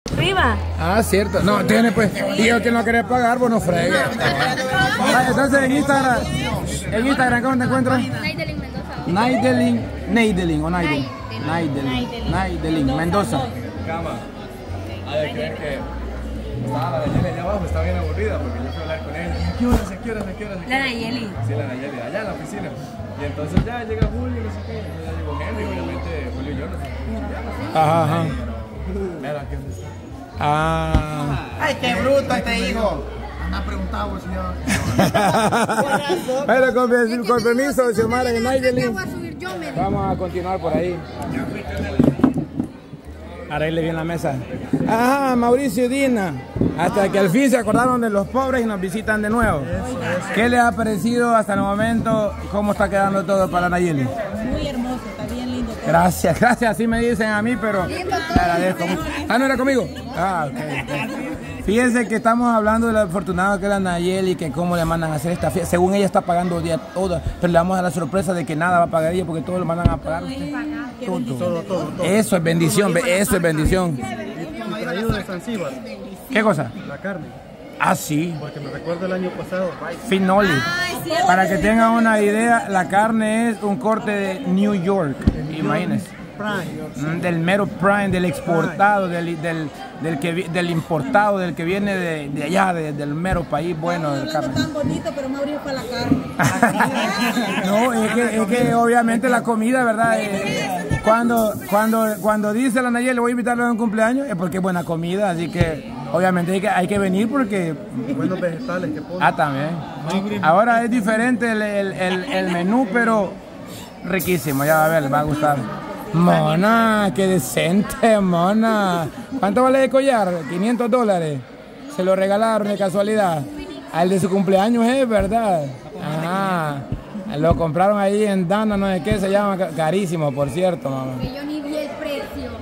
Arriba. Ah, cierto. No, tiene pues. Y yo que no quería pagar, bueno, fregue. Entonces en Instagram, ¿cómo te encuentras? Naidelin Mendoza. Naidelin o Naidelin. Naidelin Mendoza. Cama. A ver, creen que estaba la Nayeli allá abajo, estaba bien aburrida porque yo fui a hablar con ella. ¿A qué horas? La Nayeli. Sí, la Nayeli, allá en la oficina. Y entonces ya llega Julio, no sé qué. Ya llegó Henry, obviamente Julio y yo no sé. Ajá. Mira, ¿qué onda está? Ah. Ay, qué bruto este hijo. Anda preguntado, señor. Pero con permiso, Xiomara y Naidelin. Vamos a continuar por ahí. Arregle bien la mesa. Ajá, Mauricio y Dina. Hasta que al fin se acordaron de los pobres y nos visitan de nuevo. ¿Qué les ha parecido hasta el momento? ¿Cómo está quedando todo para Nayeli? Muy hermoso, está bien lindo todo. Gracias, así me dicen a mí, pero te agradezco mucho. Ah, ¿no era conmigo? Ah, ok. Fíjense que estamos hablando de lo afortunado que es la Nayeli, que cómo le mandan a hacer esta fiesta. Según ella está pagando día todo, pero le damos a la sorpresa de que nada va a pagar ella porque todo lo mandan a pagar. Todo. Eso es bendición, eso es bendición. Y traído de Zanzíbar, ¿Qué cosa? la carne. Ah, sí. Porque me recuerdo el año pasado. Finoli. Para que tengan una idea, la carne es un corte de New York. Imagínense. Del mero prime, del exportado, del importado, del que viene de allá, del mero país bueno. Estamos hablando tan bonito, pero Mauricio para la carne. No, es que obviamente la comida, ¿verdad? Cuando dice la Nayeli, le voy a invitarlo a un cumpleaños, es porque es buena comida, así que obviamente hay que venir porque... Buenos vegetales que ponen. Ah, también. Ahora es diferente el menú, pero riquísimo, ya va a ver, les va a gustar. Mona, qué decente, mona. ¿Cuánto vale el collar? $500. Se lo regalaron de casualidad. Al de su cumpleaños es, ¿verdad? Ajá. Lo compraron ahí en Dana, no sé qué, se llama, carísimo, por cierto, mamá. Yo ni vi el precio.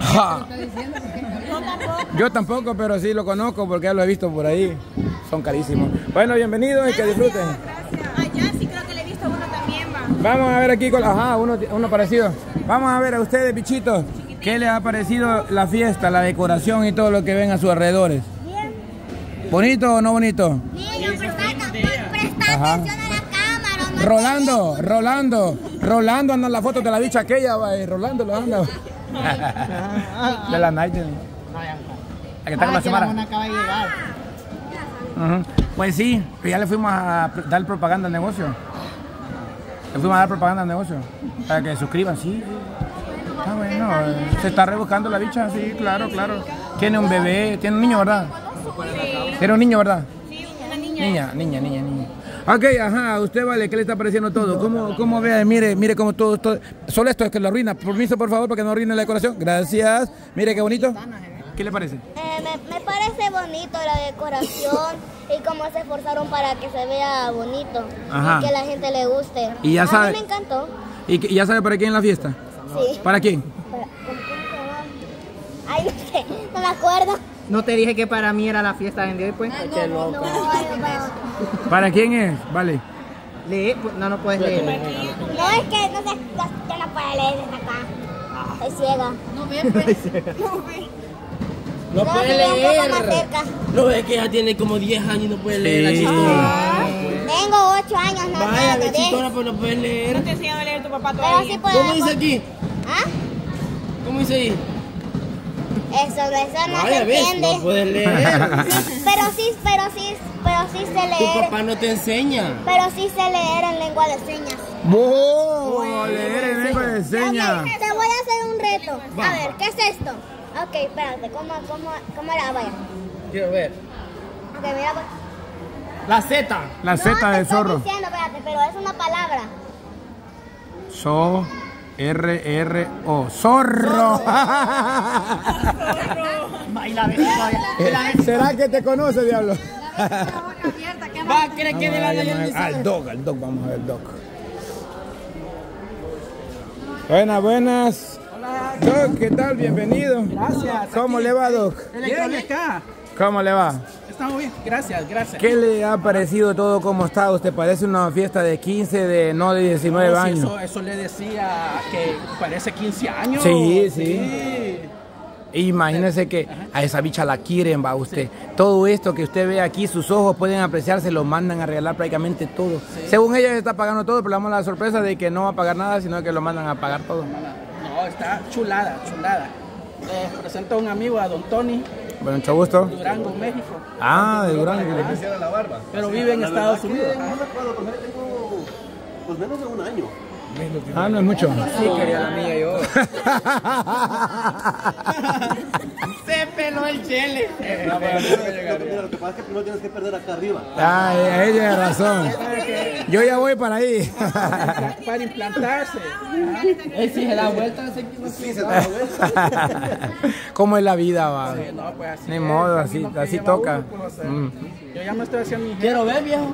Yo tampoco, pero sí lo conozco porque ya lo he visto por ahí. Son carísimos. Bueno, bienvenidos y que disfruten. Allá sí creo que le he visto uno también, va. Vamos a ver aquí con... Ajá, uno parecido. Vamos a ver a ustedes, bichitos. ¿Qué les ha parecido la fiesta, la decoración y todo lo que ven a sus alrededores? Bien. ¿Bonito o no bonito? Niño, presta atención a la cámara. Rolando anda en la foto de la bicha aquella, va, y Rolando lo anda. De la Nigel. Aquí está con la Xiomara. Acaba de llegar. Pues sí, ya le fuimos a dar propaganda al negocio. Le fuimos a dar propaganda al negocio. Para que se suscriban, sí. Ah, bueno, se está rebuscando la bicha, sí, claro. Tiene un bebé, tiene un niño, ¿verdad? Tiene un niño, ¿verdad? Sí, una niña. Niña. Ok, ajá, usted vale, ¿qué le está pareciendo todo? ¿Cómo ve? Mire cómo todo. Solo esto es que lo arruina. Permiso, por favor, para que no arruine la decoración. Gracias. Mire qué bonito. ¿Qué le parece? Me parece bonito la decoración y cómo se esforzaron para que se vea bonito. Ajá. Y que la gente le guste. Y ya sabe. A mí me encantó. ¿Y ya sabe para quién es la fiesta? Sí. ¿Para quién? ¿Cómo se llama? Ay, no sé, no me acuerdo. No te dije que para mí era la fiesta de hoy, pues. Qué loco. No, ¿Para quién es? Vale. Lee, no puedes leer. no, es que no sé, yo no puedo leer desde acá. Soy ciega. No ve, pues. No No, puede que vea un poco más leer. cerca. No ve que ya tiene como 10 años y no puede leer la chistona. Tengo 8 años, no Vaya, nada, ve chistona, pero no puede leer. Te enseñaba a leer tu papá Pero todavía. sí puedo. ¿Cómo dice aquí? ¿Ah? ¿Cómo dice ahí? Eso no Vaya, se ves, entiende. no puede leer. Pero sí sé Tu leer. papá no te enseña. Pero sí sé leer en lengua de señas. ¡Wow! Leer en lengua de señas. Ok, te voy a hacer un reto. A ver, ¿qué es esto? Ok, espérate, ¿cómo era? Vaya. Quiero ver. Ok, mira, pues. La Z. La No, Z te de estoy zorro. diciendo, espérate, pero es una palabra. R-R-O. ¡Zorro! ¿Será que te conoce, diablo? Va, ¿crees que de la Nayeli Al dog, vamos a ver el dog. Buenas. Doc, ¿qué tal? Bienvenido. Gracias. ¿Cómo le va, Doc? Bien, acá. ¿Cómo le va? Estamos bien. Gracias. ¿Qué le ha parecido todo cómo está? ¿Usted parece una fiesta de 15, no de 19 años? Eso le decía que parece 15 años. Sí. Imagínese que a esa bicha la quieren, va usted. Todo esto que usted ve aquí, sus ojos pueden apreciarse, lo mandan a regalar prácticamente todo. Según ella está pagando todo, pero le damos la sorpresa de que no va a pagar nada, sino que lo mandan a pagar todo. No, está chulada, chulada. Presento a un amigo, a don Tony. Bueno, mucho gusto. Durango, México. Ah, de Durango. Le hiciera la barba. Pero vive en Estados Unidos. No me acuerdo, con él tengo pues menos de un año. Ah, no es mucho. Sí, quería la mía yo. Se peló el chele. Mira, lo que pasa es que primero tienes que perder acá arriba. Ah, ella tiene razón. Yo ya voy para ahí. Para implantarse. Él sí se da vuelta, sí se da vuelta. ¿Cómo es la vida, va? No, pues así. Ni es, modo, así así, lo que así lleva toca. uno, pues, o sea, yo ya me estoy haciendo mi Quiero ver, viejo.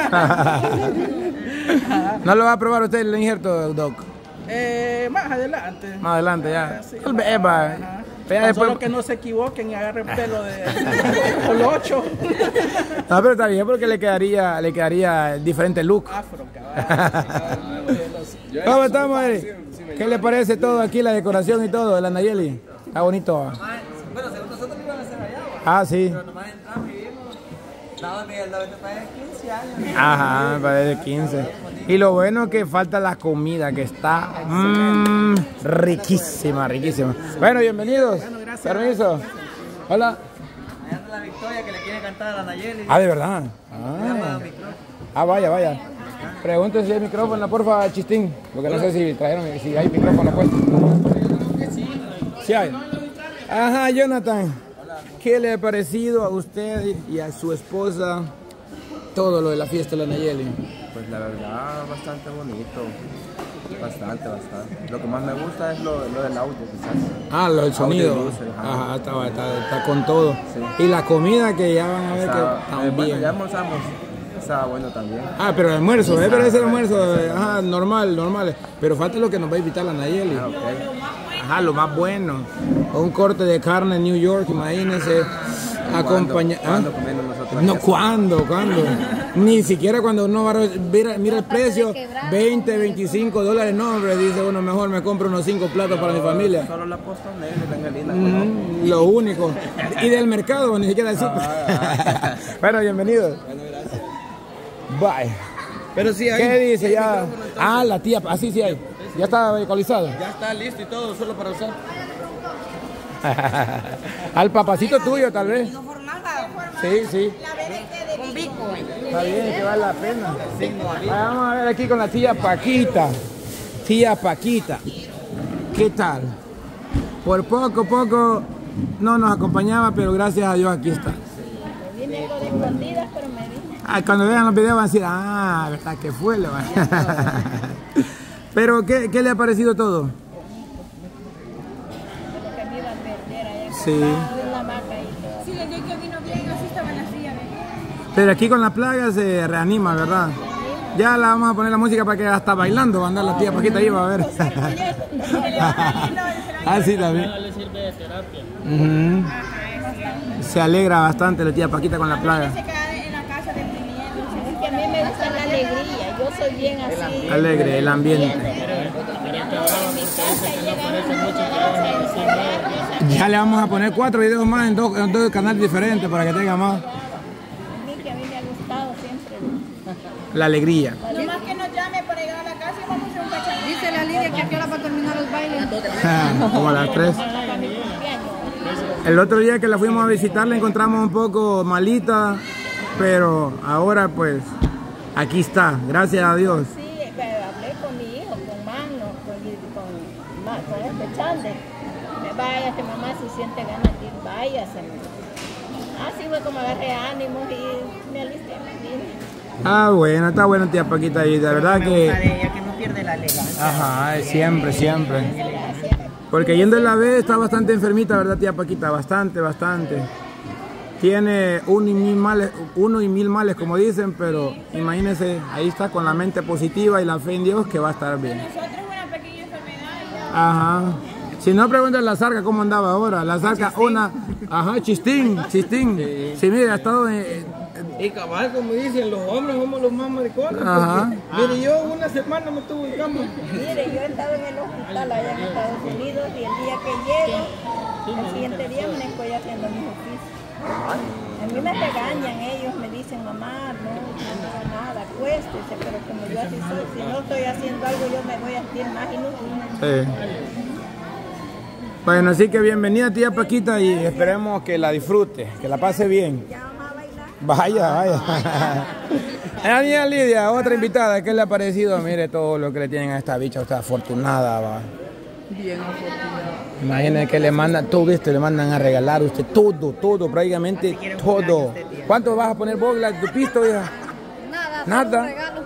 ¿No lo va a probar usted el injerto, Doc? Más adelante. Más adelante ya. Sí, Tal vez, va. ajá. Pero ya después... Solo que no se equivoquen y agarren pelo de colocho. No, pero está bien porque le quedaría diferente look. Afro, cabal. ¿Cómo estamos, Eri? ¿Qué le parece todo aquí, la decoración y todo de la Nayeli? Está bonito. ¿Va? Bueno, según nosotros lo iban a hacer allá, Ah, sí. pero nomás entramos y vimos. Nada, Miguel, la para 15 años. Ajá, parece 15. Y lo bueno es que falta la comida, que está riquísima, riquísima. Bueno, bienvenidos. Permiso. Hola. Allá anda la Victoria que le quiere cantar a la Nayeli. Ah, ¿de verdad? Llama al micrófono. Ah, vaya, vaya. Pregúntese si hay micrófono, porfa, Chistín. Porque no sé si trajeron, si hay micrófono puesto. Sí hay. Ajá, Jonathan. ¿Qué le ha parecido a usted y a su esposa todo lo de la fiesta de la Nayeli? Pues la verdad, bastante bonito. Bastante. Lo que más me gusta es lo del audio, quizás. Ah, lo del sonido. Audio y luces, ajá. Ajá, está con todo. Sí. Y la comida que ya van a ver Estaba- que también. bueno, ya almorzamos. Estaba bueno también. Ah, pero el almuerzo, pero ese almuerzo, ajá, normal. Pero falta lo que nos va a invitar la Nayeli. Ah, ok. Ajá, lo más bueno. Un corte de carne en New York, imagínense. Acompañar. ¿Cuándo comiendo nosotros? No, ¿cuándo? Ni siquiera cuando uno va a mira el precio, 20, 25 dólares. No, hombre, dice uno, mejor me compro unos 5 platos para mi familia. Solo la posta negra y la angelina. Lo único. Y del mercado, ni siquiera del súper. Bueno, bienvenidos. Bueno, gracias. Bye. Pero sí, ¿Qué dice ya? Ah, la tía, así sí hay. Ya está vehiculizado. Ya está listo y todo, solo para usar. Al papacito tuyo, tal vez. Sí. Con bico. Está bien, que vale la pena. Vamos a ver aquí con la tía Paquita. Tía Paquita. ¿Qué tal? Por poco no nos acompañaba, pero gracias a Dios aquí está. Vine algo de escondidas, pero me vi. Ah, cuando vean los videos van a decir, ah, ¿verdad que fue? Pero, ¿qué le ha parecido todo? Que me iba a perder allá. Sí. En la vaca y todo. Sí, el día que vino bien, así estaba en la silla. Pero aquí con la plaga se reanima, ¿verdad? Ya la vamos a poner la música para que hasta bailando va a andar la tía Paquita ahí, va a ver. Ah, sí, también. Le sirve de terapia. Se alegra bastante la tía Paquita con la plaga. Se queda en la casa deprimiendo. Es que a mí me gusta la alegría. Yo soy bien así. Alegre el ambiente. Ya le vamos a poner 4 videos más en dos canales diferentes para que tenga más. A mí que a mí me ha gustado siempre. La alegría. Nomás que nos llame para llegar a la casa y vamos a hacer un cacharro. Dice la Lidia que aquí ahora va a terminar los bailes. Como a las 3. El otro día que la fuimos a visitar la encontramos un poco malita, pero ahora pues aquí está, gracias a Dios. Sí, pero hablé con mi hijo, con Mano, con este Chande. Me vaya, que mamá si siente ganas de ir, váyase. Así fue como agarré ánimos y me alisté, me vine. Ah, bueno, está bueno tía Paquita y de verdad que... ella que no pierde la elegancia. Ajá, siempre. Porque yendo en la vez está bastante enfermita, ¿verdad tía Paquita? Bastante. Tiene uno y mil males, como dicen, pero imagínense, ahí está con la mente positiva y la fe en Dios que va a estar bien. Nosotros una pequeña enfermedad. Ajá. Si no, preguntan la Zarca cómo andaba ahora. La Zarca, chistín. Sí, mire, ha estado Y cabal, como dicen, los hombres somos los más maricones. Ajá. Mire, yo una semana me estuve en cama. Mire, yo he estado en el hospital allá en Estados Unidos y el día que llego, El siguiente día amanezco ya haciendo mis oficios. A mí me regañan ellos, me dicen, mamá, no haga nada, acuéstese, pero como yo así soy, si no estoy haciendo algo, yo me voy a sentir más inútil. Sí. Bueno, así que bienvenida tía Paquita y esperemos que la disfrute, que la pase bien. Ya vamos a bailar. Vaya. La niña Lidia, otra invitada, ¿qué le ha parecido? Mire todo lo que le tienen a esta bicha, usted afortunada, va. Bien afortunado. Imagínense que le mandan todo esto, le mandan a regalar a usted todo, prácticamente todo. ¿Cuánto vas a poner vos, tu pisto, hija? Nada.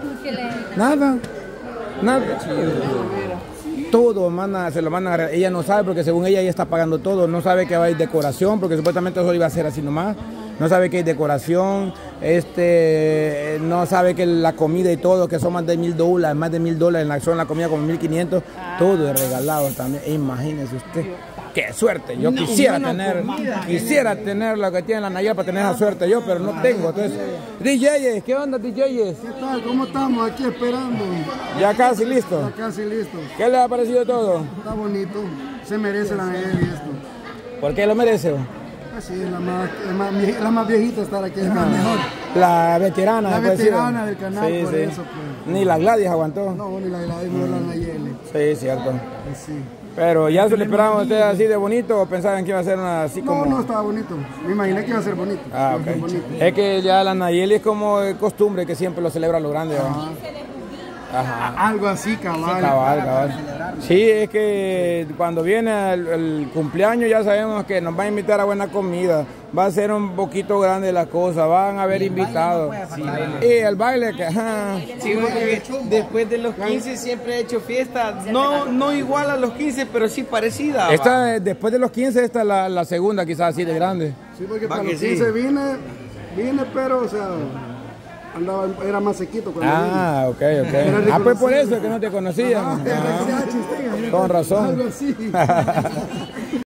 Nada. Todo se lo mandan a regalar. Ella no sabe porque según ella está pagando todo. No sabe que va a ir decoración porque supuestamente eso iba a ser así nomás. No sabe que hay decoración, no sabe que la comida y todo, que son más de $1,000, más de $1,000 son la comida como 1,500, todo es regalado también. Imagínese usted, qué suerte. Yo quisiera tener lo que tiene la Nayel para tener esa suerte yo, pero no tengo. Entonces, DJs, ¿qué onda DJs? ¿Qué tal? ¿Cómo estamos? Aquí esperando. Ya casi listo. Ya casi listo. ¿Qué le ha parecido todo? Está bonito. Se merece la Nayel y esto. ¿Por qué lo merece? Pues sí, la más viejita estar aquí, es la mejor. La veterana. La veterana del canal, sí, por sí. eso pues. Ni la Gladys aguantó. No, ni la Gladys, no la Nayeli. Sí, cierto. Pues sí. Pero ya se le esperaban a ustedes así de bonito o pensaban que iba a ser una así como. No, estaba bonito. Me imaginé que iba a ser bonito. Ah, ok. Es que ya la Nayeli es como costumbre que siempre lo celebra a lo grande. Ajá. Algo así, cabal. Sí, cabal. Sí, es que cuando viene el cumpleaños ya sabemos que nos va a invitar a buena comida. Va a ser un poquito grande la cosa, van a haber invitados. Y el baile que... Ajá. Sí, porque después de los 15 siempre he hecho fiesta, no igual a los 15, pero sí parecida. Después de los 15 esta es la segunda quizás así de grande. Sí, porque para los 15 vine, pero o sea... era más sequito cuando vine. Ok. Pues por eso es que no te conocía. Con razón. Algo así.